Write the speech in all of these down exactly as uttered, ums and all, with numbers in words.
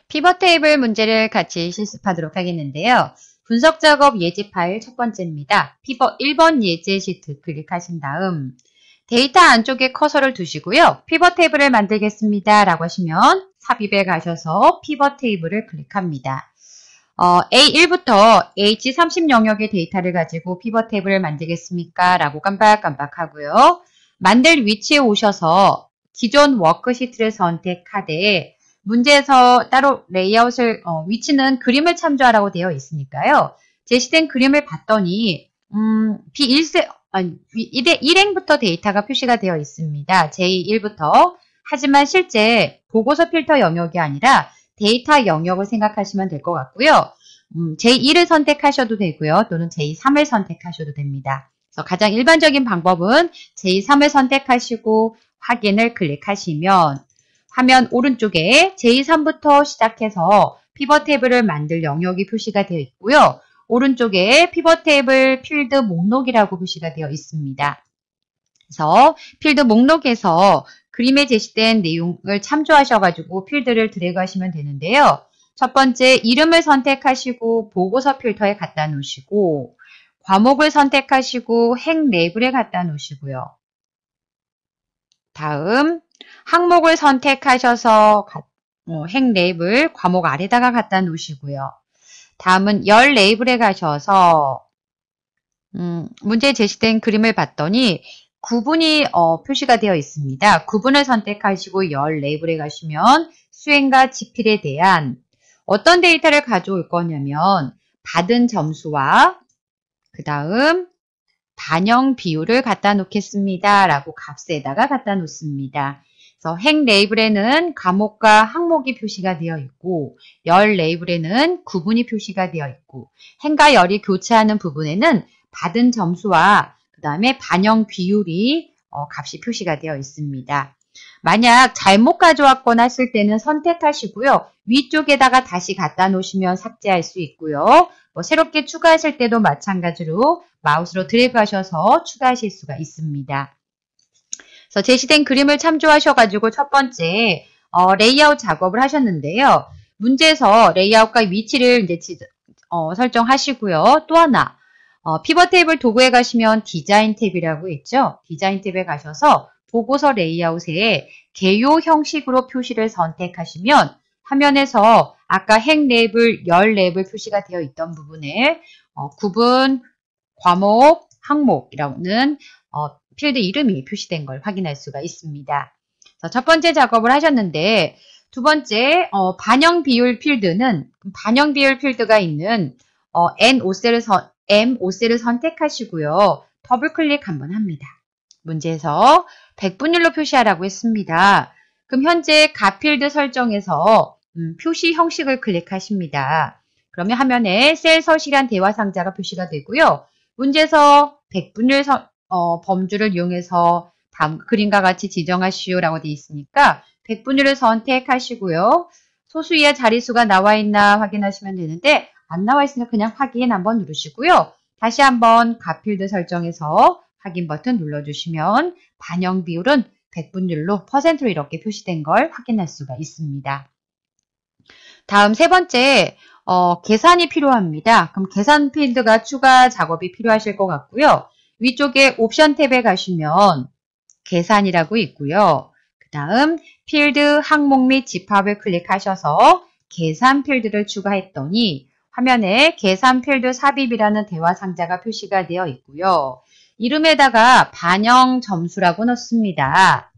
피벗 테이블 문제를 같이 실습하도록 하겠는데요. 분석 작업 예제 파일 첫 번째입니다. 피벗 일 번 예제 시트 클릭하신 다음 데이터 안쪽에 커서를 두시고요. 피벗 테이블을 만들겠습니다 라고 하시면 삽입에 가셔서 피벗 테이블을 클릭합니다. 어, 에이 일부터 에이치 삼십 영역의 데이터를 가지고 피벗 테이블을 만들겠습니까? 라고 깜빡깜빡 하고요. 만들 위치에 오셔서 기존 워크시트를 선택하되 문제에서 따로 레이아웃을 어, 위치는 그림을 참조하라고 되어 있으니까요. 제시된 그림을 봤더니 음, 비 일 세, 아니, 일 행부터 데이터가 표시가 되어 있습니다. 제이 일부터. 하지만 실제 보고서 필터 영역이 아니라 데이터 영역을 생각하시면 될 것 같고요. 음, 제이 일을 선택하셔도 되고요. 또는 제이 삼을 선택하셔도 됩니다. 그래서 가장 일반적인 방법은 제이 삼을 선택하시고 확인을 클릭하시면 화면 오른쪽에 제이 삼부터 시작해서 피벗 테이블을 만들 영역이 표시가 되어 있고요. 오른쪽에 피벗 테이블 필드 목록이라고 표시가 되어 있습니다. 그래서 필드 목록에서 그림에 제시된 내용을 참조하셔가지고 필드를 드래그 하시면 되는데요. 첫 번째 이름을 선택하시고 보고서 필터에 갖다 놓으시고 과목을 선택하시고 행 레이블에 갖다 놓으시고요. 다음 항목을 선택하셔서 어, 행 레이블 과목 아래다가 갖다 놓으시고요. 다음은 열 레이블에 가셔서 음, 문제에 제시된 그림을 봤더니 구분이 어, 표시가 되어 있습니다. 구분을 선택하시고 열 레이블에 가시면 수행과 지필에 대한 어떤 데이터를 가져올 거냐면 받은 점수와 그 다음 반영 비율을 갖다 놓겠습니다. 라고 값에다가 갖다 놓습니다. 그래서 행 레이블에는 과목과 항목이 표시가 되어 있고 열 레이블에는 구분이 표시가 되어 있고 행과 열이 교차하는 부분에는 받은 점수와 그 다음에 반영 비율이 어, 값이 표시가 되어 있습니다. 만약 잘못 가져왔거나 했을 때는 선택하시고요. 위쪽에다가 다시 갖다 놓으시면 삭제할 수 있고요. 뭐 새롭게 추가하실 때도 마찬가지로 마우스로 드래그 하셔서 추가하실 수가 있습니다. 그래서 제시된 그림을 참조하셔가지고 첫 번째 어, 레이아웃 작업을 하셨는데요. 문제에서 레이아웃과 위치를 이제 지, 어, 설정하시고요. 또 하나 어, 피벗 테이블 도구에 가시면 디자인 탭이라고 있죠. 디자인 탭에 가셔서 보고서 레이아웃에 개요 형식으로 표시를 선택하시면 화면에서 아까 행 레이블, 열 레이블 표시가 되어 있던 부분에 어, 구분, 과목, 항목이라는 어, 필드 이름이 표시된 걸 확인할 수가 있습니다. 그래서 첫 번째 작업을 하셨는데 두 번째 어, 반영 비율 필드는 반영 비율 필드가 있는 어, 엔 오 셀을 선, 엠 오 셀을 선택하시고요. 더블 클릭 한번 합니다. 문제에서 백분율로 표시하라고 했습니다. 그럼 현재 가필드 설정에서 음, 표시 형식을 클릭하십니다. 그러면 화면에 셀 서식이란 대화 상자가 표시가 되고요. 문제에서 백분율 서, 어, 범주를 이용해서 다음 그림과 같이 지정하시오라고 되어 있으니까 백분율을 선택하시고요. 소수 이하 자릿수가 나와 있나 확인하시면 되는데 안 나와 있으니까 그냥 확인 한번 누르시고요. 다시 한번 가필드 설정에서 확인 버튼 눌러주시면 반영 비율은 백분율로 퍼센트로 이렇게 표시된 걸 확인할 수가 있습니다. 다음 세 번째 어, 계산이 필요합니다. 그럼 계산 필드가 추가 작업이 필요하실 것 같고요. 위쪽에 옵션 탭에 가시면 계산이라고 있고요. 그 다음 필드 항목 및 집합을 클릭하셔서 계산 필드를 추가했더니 화면에 계산 필드 삽입이라는 대화 상자가 표시가 되어 있고요. 이름에다가 반영 점수라고 넣습니다.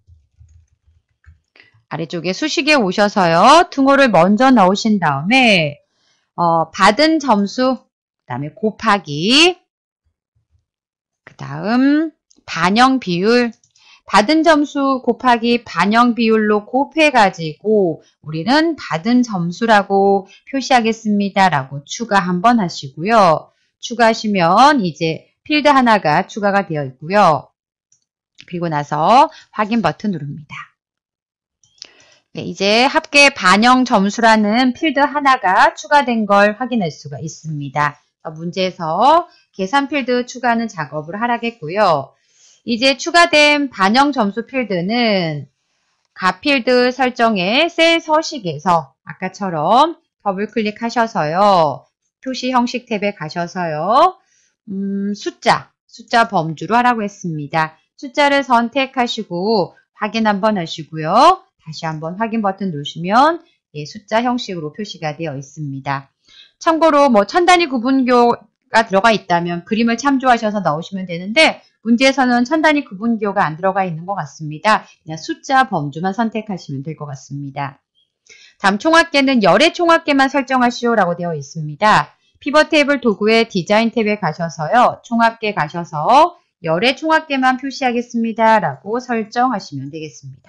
아래쪽에 수식에 오셔서요. 등호를 먼저 넣으신 다음에 어, 받은 점수, 그 다음에 곱하기, 그 다음 반영 비율, 받은 점수 곱하기 반영 비율로 곱해가지고 우리는 받은 점수라고 표시하겠습니다. 라고 추가 한번 하시고요. 추가하시면 이제 필드 하나가 추가가 되어 있고요. 그리고 나서 확인 버튼 누릅니다. 네, 이제 합계 반영 점수라는 필드 하나가 추가된 걸 확인할 수가 있습니다. 문제에서 계산 필드 추가하는 작업을 하라겠고요. 이제 추가된 반영 점수 필드는 가필드 설정의 셀 서식에서 아까처럼 더블 클릭하셔서요. 표시 형식 탭에 가셔서요. 음, 숫자, 숫자 범주로 하라고 했습니다. 숫자를 선택하시고 확인 한번 하시고요. 다시 한번 확인 버튼 누르시면 예, 숫자 형식으로 표시가 되어 있습니다. 참고로 뭐 천 단위 구분교가 들어가 있다면 그림을 참조하셔서 넣으시면 되는데 문제에서는 천 단위 구분교가 안 들어가 있는 것 같습니다. 그냥 숫자 범주만 선택하시면 될 것 같습니다. 다음 총합계는 열의 총합계만 설정하시오라고 되어 있습니다. 피벗 테이블 도구의 디자인 탭에 가셔서요. 총합계 가셔서 열의 총합계만 표시하겠습니다. 라고 설정하시면 되겠습니다.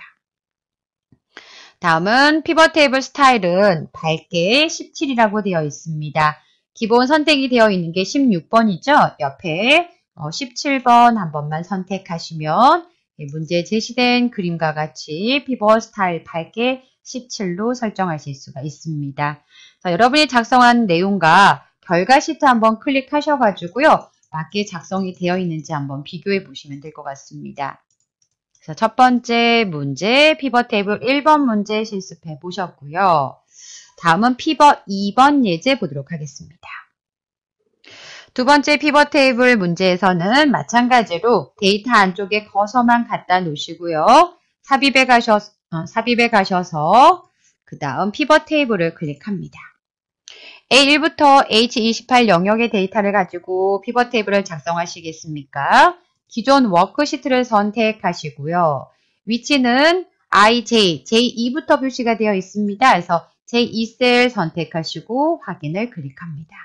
다음은 피벗 테이블 스타일은 밝게 십칠이라고 되어 있습니다. 기본 선택이 되어 있는 게 십육 번이죠. 옆에 십칠 번 한 번만 선택하시면 문제에 제시된 그림과 같이 피벗 스타일 밝게 십칠로 설정하실 수가 있습니다. 자, 여러분이 작성한 내용과 결과 시트 한번 클릭하셔가지고요. 맞게 작성이 되어 있는지 한번 비교해 보시면 될 것 같습니다. 그래서 첫 번째 문제 피벗 테이블 일 번 문제 실습해 보셨고요. 다음은 피벗 이 번 예제 보도록 하겠습니다. 두 번째 피벗 테이블 문제에서는 마찬가지로 데이터 안쪽에 커서만 갖다 놓으시고요. 삽입에 가셔서, 어, 삽입에 가셔서 그 다음 피벗 테이블을 클릭합니다. 에이 일부터 에이치 이십팔 영역의 데이터를 가지고 피벗 테이블을 작성하시겠습니까? 기존 워크시트를 선택하시고요. 위치는 아이제이, 제이 이부터 표시가 되어 있습니다. 그래서 제이 이 셀 선택하시고 확인을 클릭합니다.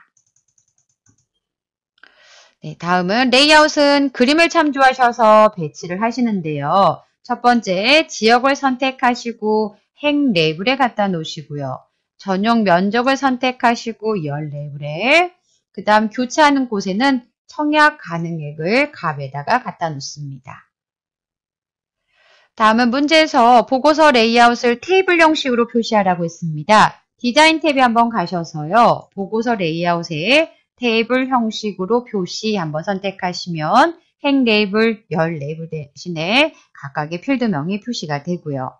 네, 다음은 레이아웃은 그림을 참조하셔서 배치를 하시는데요. 첫 번째 지역을 선택하시고 행 레이블에 갖다 놓으시고요. 전용 면적을 선택하시고 열 레이블에 그 다음 교체하는 곳에는 청약 가능액을 값에다가 갖다 놓습니다. 다음은 문제에서 보고서 레이아웃을 테이블 형식으로 표시하라고 했습니다. 디자인 탭에 한번 가셔서요. 보고서 레이아웃에 테이블 형식으로 표시 한번 선택하시면 행 레이블, 열 레이블 대신에 각각의 필드명이 표시가 되고요.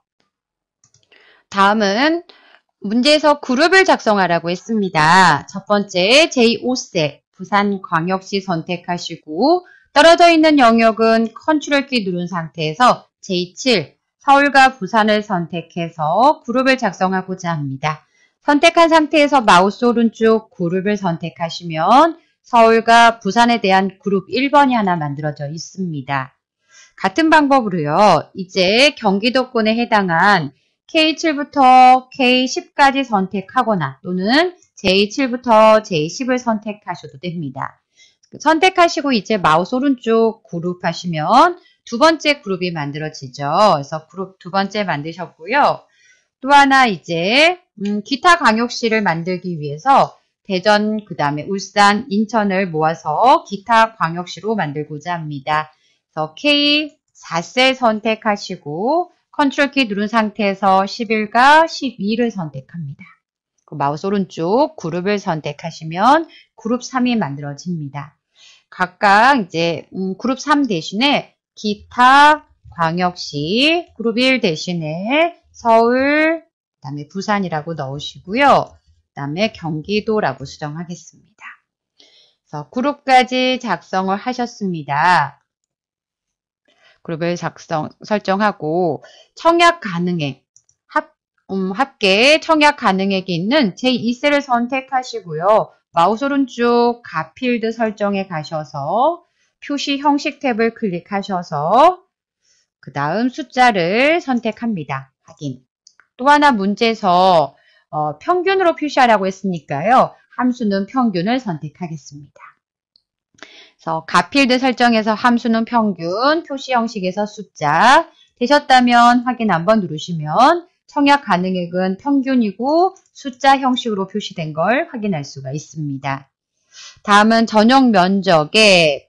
다음은 문제에서 그룹을 작성하라고 했습니다. 첫 번째 제이 오 셀 부산광역시 선택하시고 떨어져 있는 영역은 컨트롤 키 누른 상태에서 제이 칠 서울과 부산을 선택해서 그룹을 작성하고자 합니다. 선택한 상태에서 마우스 오른쪽 그룹을 선택하시면 서울과 부산에 대한 그룹 일 번이 하나 만들어져 있습니다. 같은 방법으로요. 이제 경기도권에 해당한 케이 칠부터 케이 십까지 선택하거나 또는 제이 칠부터 제이 십을 선택하셔도 됩니다. 선택하시고 이제 마우스 오른쪽 그룹 하시면 두 번째 그룹이 만들어지죠. 그래서 그룹 두 번째 만드셨고요. 또 하나 이제 음, 기타 광역시를 만들기 위해서 대전, 그 다음에 울산, 인천을 모아서 기타 광역시로 만들고자 합니다. 그래서 케이 사 셀 선택하시고 컨트롤 키 누른 상태에서 십일과 십이를 선택합니다. 마우스 오른쪽 그룹을 선택하시면 그룹 삼이 만들어집니다. 각각 이제 음, 그룹 삼 대신에 기타 광역시, 그룹 일 대신에 서울, 그 다음에 부산이라고 넣으시고요. 그 다음에 경기도라고 수정하겠습니다. 그래서 그룹까지 작성을 하셨습니다. 그룹을 작성, 설정하고 청약 가능액, 합, 음, 합계 청약 가능액이 있는 제이 이 셀을 선택하시고요. 마우스 오른쪽 값 필드 설정에 가셔서 표시 형식 탭을 클릭하셔서 그 다음 숫자를 선택합니다. 확인. 또 하나 문제에서 어, 평균으로 표시하라고 했으니까요. 함수는 평균을 선택하겠습니다. 그래서 값 필드 설정에서 함수는 평균, 표시 형식에서 숫자 되셨다면 확인 한번 누르시면 청약 가능액은 평균이고 숫자 형식으로 표시된 걸 확인할 수가 있습니다. 다음은 전용 면적에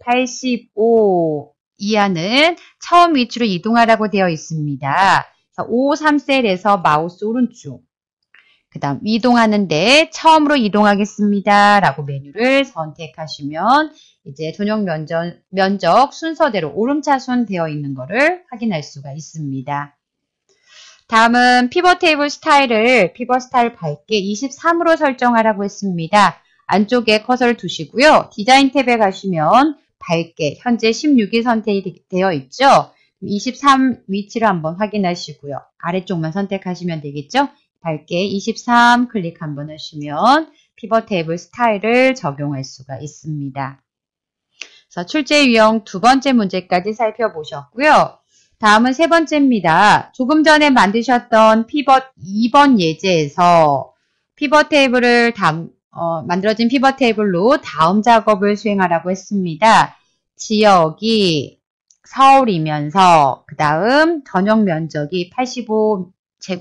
팔십오 이하는 처음 위치로 이동하라고 되어 있습니다. 오십삼 셀에서 마우스 오른쪽, 그 다음 이동하는데 처음으로 이동하겠습니다. 라고 메뉴를 선택하시면 이제 전용 면적, 면적 순서대로 오름차순 되어 있는 것을 확인할 수가 있습니다. 다음은 피벗 테이블 스타일을 피벗 스타일 밝게 이십삼으로 설정하라고 했습니다. 안쪽에 커서를 두시고요. 디자인 탭에 가시면 밝게 현재 십육이 선택이 되어 있죠. 이십삼 위치를 한번 확인하시고요. 아래쪽만 선택하시면 되겠죠. 밝게 이십삼 클릭 한번 하시면 피벗 테이블 스타일을 적용할 수가 있습니다. 그래서 출제 유형 두 번째 문제까지 살펴보셨고요. 다음은 세 번째입니다. 조금 전에 만드셨던 피벗 이 번 예제에서 피벗 테이블을 담, 어, 만들어진 피벗 테이블로 다음 작업을 수행하라고 했습니다. 지역이 서울이면서 그 다음 전용 면적이 팔십오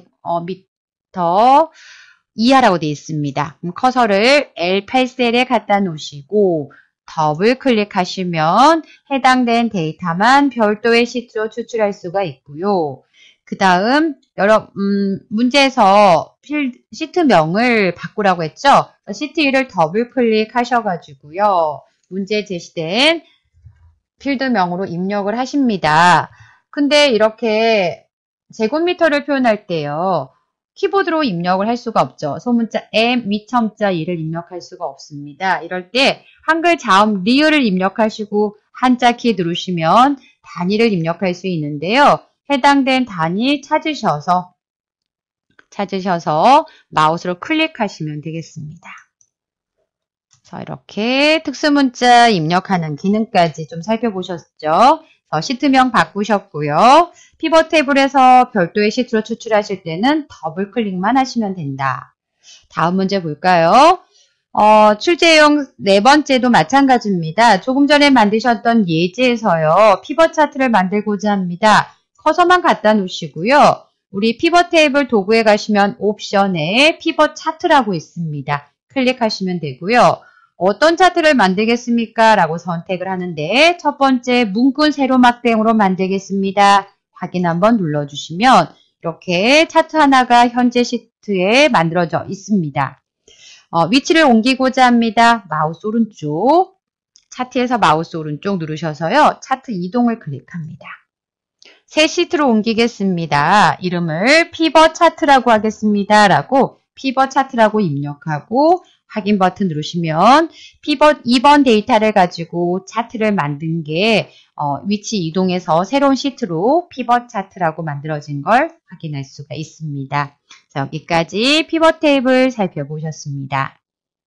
제곱미터 이하라고 되어 있습니다. 그럼 커서를 엘 팔 셀에 갖다 놓으시고 더블 클릭하시면 해당된 데이터만 별도의 시트로 추출할 수가 있고요. 그 다음 여러 음, 문제에서 필, 시트명을 바꾸라고 했죠. 시트 일을 더블 클릭하셔가지고요. 문제 제시된 필드명으로 입력을 하십니다. 근데 이렇게 제곱미터를 표현할 때요. 키보드로 입력을 할 수가 없죠. 소문자 M, 위첨자 이를 입력할 수가 없습니다. 이럴 때 한글 자음 리을을 입력하시고 한자 키 누르시면 단위를 입력할 수 있는데요. 해당된 단위 찾으셔서 찾으셔서 마우스로 클릭하시면 되겠습니다. 자, 이렇게 특수문자 입력하는 기능까지 좀 살펴보셨죠? 어, 시트명 바꾸셨고요. 피벗 테이블에서 별도의 시트로 추출하실 때는 더블 클릭만 하시면 된다. 다음 문제 볼까요? 어, 출제용 네 번째도 마찬가지입니다. 조금 전에 만드셨던 예제에서요. 피벗 차트를 만들고자 합니다. 커서만 갖다 놓으시고요. 우리 피벗 테이블 도구에 가시면 옵션에 피벗 차트라고 있습니다. 클릭하시면 되고요. 어떤 차트를 만들겠습니까? 라고 선택을 하는데 첫 번째 문구 세로 막대형으로 만들겠습니다. 확인 한번 눌러주시면 이렇게 차트 하나가 현재 시트에 만들어져 있습니다. 어, 위치를 옮기고자 합니다. 마우스 오른쪽, 차트에서 마우스 오른쪽 누르셔서요. 차트 이동을 클릭합니다. 새 시트로 옮기겠습니다. 이름을 피벗 차트라고 하겠습니다. 라고 피벗 차트라고 입력하고 확인 버튼 누르시면 피벗 이 번 데이터를 가지고 차트를 만든 게 어, 위치 이동해서 새로운 시트로 피벗 차트라고 만들어진 걸 확인할 수가 있습니다. 자, 여기까지 피벗 테이블 살펴보셨습니다.